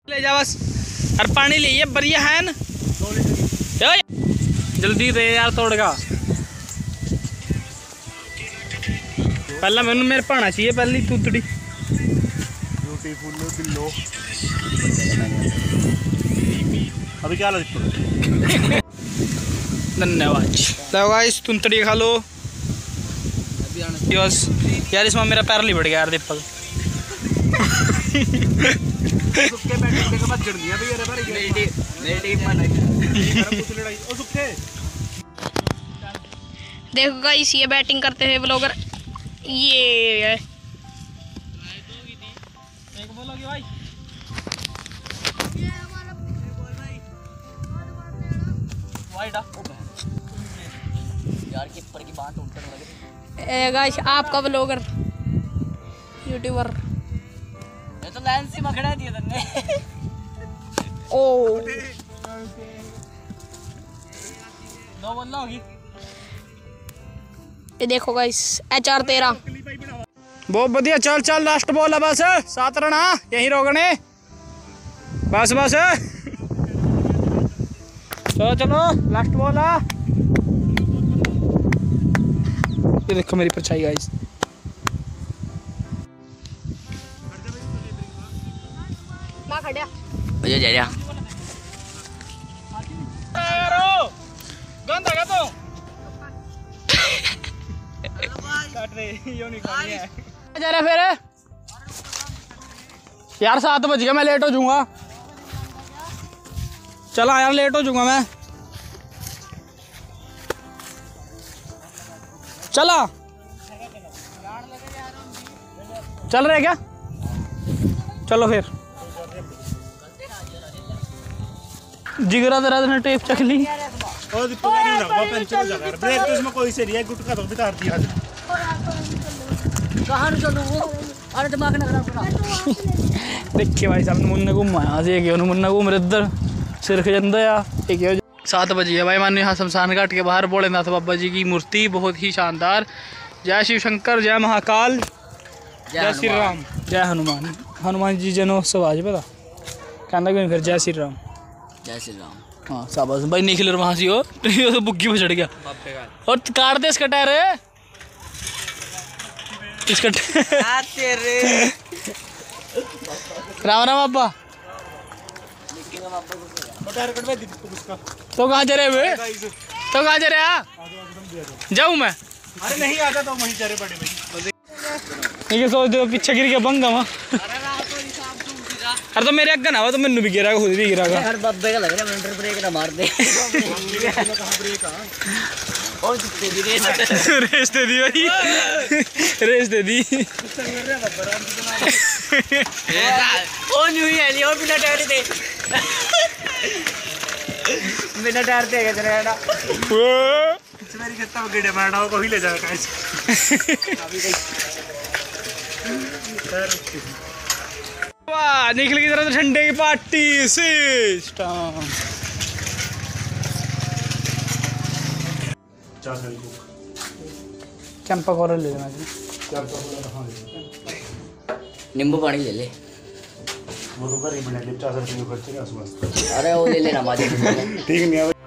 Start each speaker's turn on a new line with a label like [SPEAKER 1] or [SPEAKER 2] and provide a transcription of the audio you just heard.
[SPEAKER 1] ले जा बस। और पानी लिए बढ़िया है न, जल्दी दे यार तोड़गा। पहला मैंने मेरे पाना चाहिए पहली तूतड़ी।
[SPEAKER 2] ब्यूटीफुल बिल्लो अभी क्या लगता है।
[SPEAKER 1] धन्यवाद। लो गाइस तुंतड़ी खा लो। बस यार इसमें मेरा पैर नहीं बढ़ गया यार दीपक।
[SPEAKER 3] देखो गाइस ये बैटिंग करते हैं ब्लॉगर। ये है
[SPEAKER 1] भाई यार कीपर की बात उठने लगे।
[SPEAKER 3] गाइस आपका ब्लॉगर यूट्यूबर
[SPEAKER 1] ये तो लाइन से मखड़ा दिया तन्ने।
[SPEAKER 3] ओ
[SPEAKER 1] दो बल्ला होगी।
[SPEAKER 3] ये देखो गाइस HR 13
[SPEAKER 1] बहुत बढ़िया। चल चल लास्ट बॉल है बस 7 रन यही रोकने बस बस। चलो चलो लास्ट बॉल है। ये देखो मेरी परछाई गाइस।
[SPEAKER 3] मैं खड़िया
[SPEAKER 1] भैया जा रहा गंदा का तो काट रहे यो नहीं खानी है। जा रहा फिर यार 7 बज गया मैं लेट हो जाऊंगा। चला यार लेट हो जाऊंगा मैं। चला चल रहे क्या चलो फिर। जिगरा तेरा ने टेप चक ली।
[SPEAKER 2] ब्रेक तो इसमें कोई से नहीं है गुटका तो बितार दिया।
[SPEAKER 4] कहाँ चलूँ वो अरे दिमाग ना खराब करा।
[SPEAKER 1] देखिए भाई साहब मुन्ने घूमाया से एक मुन्ना घूम रहे इधर सिर खजंदा या एक 7 बजे भाई मानो यहाँ शमशान घाट के बाहर भोलेनाथ बाबा जी की मूर्ति बहुत ही शानदार। जय शिव शंकर जय महाकाल जय श्री राम जय हनुमान। हनुमान जी जनोत्सव आज पता कहना क्यों फिर जय श्री राम
[SPEAKER 4] जय श्री राम।
[SPEAKER 1] हाँ शाबाश भाई निकल वहाँ से हो तो बुग्गी में चढ़ गया। और काट दे इसका टायर इसका राम राम बाबा। तो कहाँ जा रहे हुए तो कहाँ जा रहे जाऊँ मैं।
[SPEAKER 2] अरे नहीं आता तो वहीं जा रहे बड़े भाई।
[SPEAKER 1] ये सोच दो पीछे गिर गया बंगा वहाँ। अरे तो मेरे अग्गा ना हुआ तो मैंने भी गिरा खुद भी गिरा
[SPEAKER 4] हर बब्बे का लग रहा है मिनट ब्रेक ना मार दे।
[SPEAKER 1] रेस दे दी भाई रेस दे दी।
[SPEAKER 4] ओ न्यू ही है लियो बिना टायर दे बिना टायर दे के तेरा ना
[SPEAKER 2] मेरी कितना गड्ढे मारना हो कोई ले जाएगा
[SPEAKER 1] वाह निकल की तरह ठंडे की पार्टी सिस्टम। चंपा कॉरल ले लेना
[SPEAKER 4] नींबू पानी ले ले।
[SPEAKER 2] वो तो घर ही बना ले 50 रुपये खर्च के आसपास।
[SPEAKER 4] अरे वो ले लेना माजे
[SPEAKER 2] ठीक नहीं है।